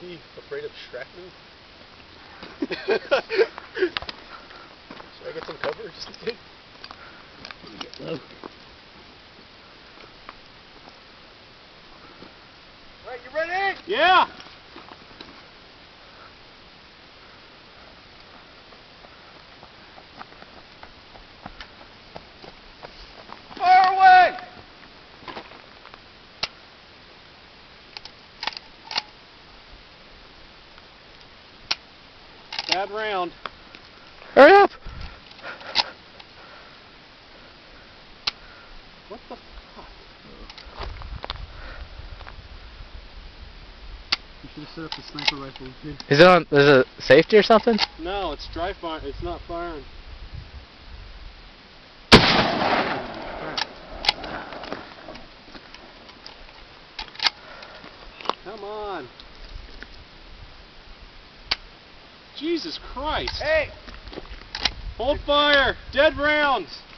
he afraid of shrapnel? Should I get some cover just in case? Get low. Alright, you ready? Yeah! Fire away! Bad round. Hurry up! What the fuck? You should have set up the sniper rifle. Is it on? Is it safety or something? No, it's dry fire. It's not firing. Come on. Jesus Christ. Hey! Hold fire. Dead rounds.